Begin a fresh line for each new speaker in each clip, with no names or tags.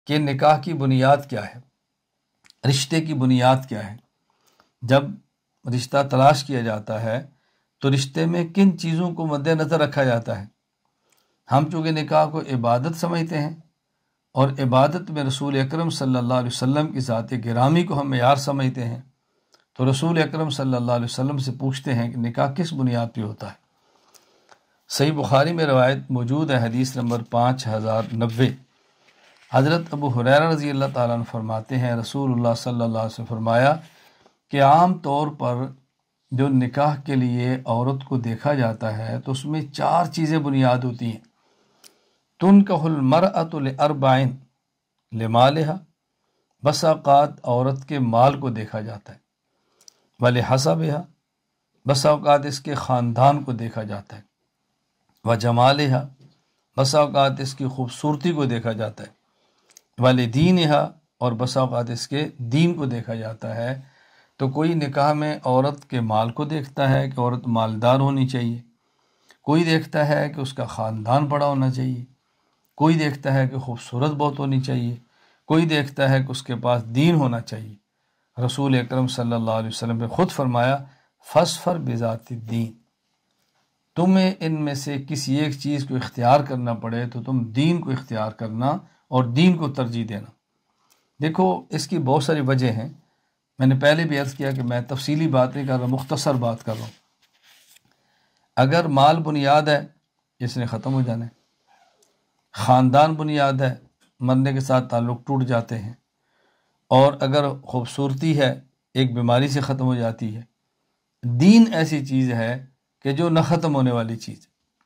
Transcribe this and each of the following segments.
کہ نکاح کی بنیاد کیا ہے، رشتے کی بنیاد کیا ہے۔ جب رشتہ تلاش کیا جاتا ہے تو رشتے میں کن چیزوں کو مد نظر رکھا جاتا ہے۔ ہم چونکہ نکاح کو عبادت سمجھتے ہیں اور عبادت میں رسول اکرم صلی اللہ علیہ وسلم کی ذات گرامی کو ہم معیار سمجھتے ہیں، تو رسول اکرم صلی اللہ علیہ وسلم سے پوچھتے ہیں کہ نکاح کس بنیاد پہ ہوتا ہے۔ صحیح بخاری میں روایت موجود ہے، حدیث نمبر 5090۔ حضرت ابو ہریرہ رضی اللہ تعالیٰ عنہ فرماتے ہیں رسول اللہ صلی اللہ علیہ وسلم فرمایا کہ عام طور پر جو نکاح کے لیے عورت کو دیکھا جاتا ہے تو اس میں 4 چیزیں بنیاد ہوتی ہیں۔ تنکح المرأۃ لاربع، لمالها، بس اوقات عورت کے مال کو دیکھا جاتا ہے، ولحسبها، بس اوقات اس کے خاندان کو دیکھا جاتا ہے، وجمالها، بس اوقات اس کی خوبصورتی کو دیکھا جاتا ہے، ولدینها، اور بس اوقات اس کے دین کو دیکھا جاتا ہے۔ تو کوئی نکاح میں عورت کے مال کو دیکھتا ہے کہ عورت مالدار ہونی چاہیے، کوئی دیکھتا ہے کہ اس کا خاندان بڑا ہونا چاہیے، کوئی دیکھتا ہے کہ خوبصورت بہت ہونی چاہیے، کوئی دیکھتا ہے کہ اس کے پاس دین ہونا چاہیے۔ رسول اکرم صلی اللہ علیہ وسلم نے خود فرمایا فاظفر بذات الدین، تمہیں ان میں سے کسی ایک چیز کو اختیار کرنا پڑے تو تم دین کو اختیار کرنا اور دین کو ترجیح دینا۔ دیکھو اس کی بہت ساری وجہ ہیں، میں نے پہلے بھی عرض کیا کہ میں تفصیلی بات نہیں کر رہا، مختصر بات کر رہا ہوں۔ اگر مال بنیاد ہے اس نے ختم ہو جانا ہے، خاندان بنیاد ہے، مرنے کے ساتھ تعلق ٹوٹ جاتے ہیں، اور اگر خوبصورتی ہے ایک بیماری سے ختم ہو جاتی ہے۔ دین ایسی چیز ہے کہ جو نہ ختم ہونے والی چیز،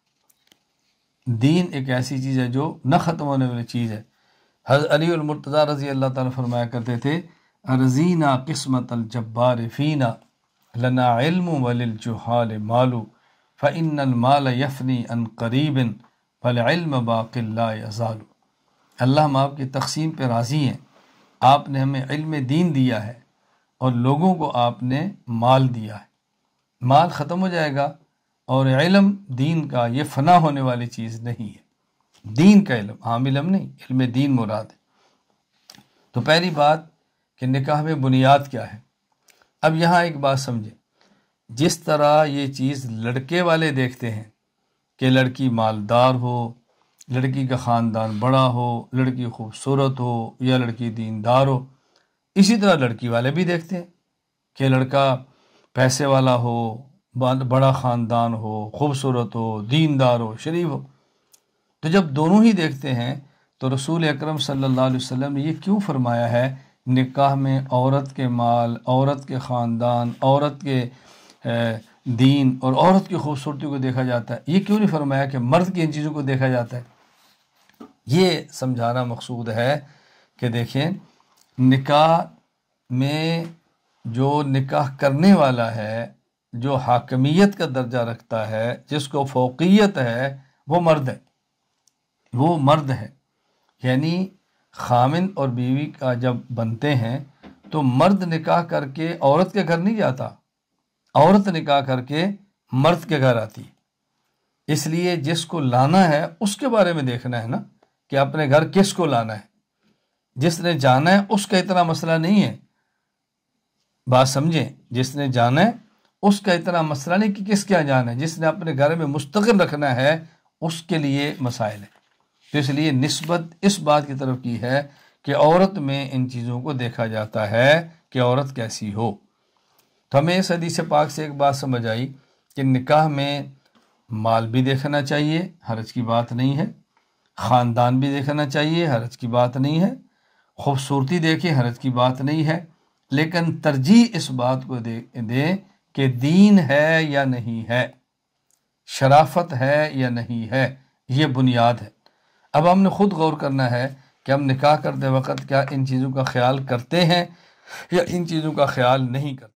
دین ایک ایسی چیز ہے جو نہ ختم ہونے والی چیز ہے۔ حضرت علی المرتضیٰ رضی اللہ تعالیٰ فرمایا کرتے تھے ارزینا قسمت الجبار فینا لنا علم وللجہال مال فإن المال یفنی عن قریب فالعلم باق لا یزال۔ اللہ ہم آپ کی تقسیم پہ راضی ہیں، آپ نے ہمیں علم دین دیا ہے اور لوگوں کو آپ نے مال دیا ہے۔ مال ختم ہو جائے گا اور علم دین کا یہ فنا ہونے والی چیز نہیں ہے۔ دین کا علم، عام علم نہیں، علم دین مراد ہے۔ تو پہلی بات کہ نکاح میں بنیاد کیا ہے۔ اب یہاں ایک بات سمجھیں، جس طرح یہ چیز لڑکے والے دیکھتے ہیں کہ لڑکی مالدار ہو، لڑکی کا خاندان بڑا ہو، لڑکی خوبصورت ہو یا لڑکی دیندار ہو، اسی طرح لڑکی والے بھی دیکھتے ہیں کہ لڑکا پیسے والا ہو، بڑا خاندان ہو، خوبصورت ہو، دیندار ہو، شریف ہو۔ تو جب دونوں ہی دیکھتے ہیں تو رسول اکرم صلی اللہ علیہ وسلم نے یہ کیوں فرمایا ہے نکاح میں عورت کے مال، عورت کے خاندان، عورت کے دین اور عورت کی خوبصورتی کو دیکھا جاتا ہے؟ یہ کیوں نہیں فرمایا کہ مرد کی ان چیزوں کو دیکھا جاتا ہے؟ یہ سمجھانا مقصود ہے کہ دیکھیں نکاح میں جو نکاح کرنے والا ہے، جو حاکمیت کا درجہ رکھتا ہے، جس کو فوقیت ہے، وہ مرد ہے، وہ مرد ہے۔ یعنی خامند اور بیوی کا جب بنتے ہیں تو مرد نکاح کر کے عورت کے گھر نہیں جاتا، عورت نکاح کر کے مرد کے گھر آتی ہے۔ اس لیے جس کو لانا ہے اس کے بارے میں دیکھنا ہے نا کہ اپنے گھر کس کو لانا ہے۔ جس نے جانا ہے اس کا اتنا مسئلہ نہیں ہے، بات سمجھیں، جس نے جانا ہے اس کا اتنا مسئلہ نہیں کہ کس کیا جانا ہے، جس نے اپنے گھر میں مستقل رکھنا ہے اس کے لیے مسائل ہے۔ تو اس لیے نسبت اس بات کی طرف کی ہے کہ عورت میں ان چیزوں کو دیکھا جاتا ہے کہ عورت کیسی ہو۔ تو ہمیں اس حدیث پاک سے ایک بات سمجھ آئی کہ نکاح میں مال بھی دیکھنا چاہیے، حرج کی بات نہیں ہے، خاندان بھی دیکھنا چاہیے، حرج کی بات نہیں ہے، خوبصورتی دیکھیں، حرج کی بات نہیں ہے، لیکن ترجیح اس بات کو دیں کہ دین ہے یا نہیں ہے، شرافت ہے یا نہیں ہے، یہ بنیاد ہے۔ اب ہم نے خود غور کرنا ہے کہ ہم نکاح کرتے وقت کیا ان چیزوں کا خیال کرتے ہیں یا ان چیزوں کا خیال نہیں کرتے۔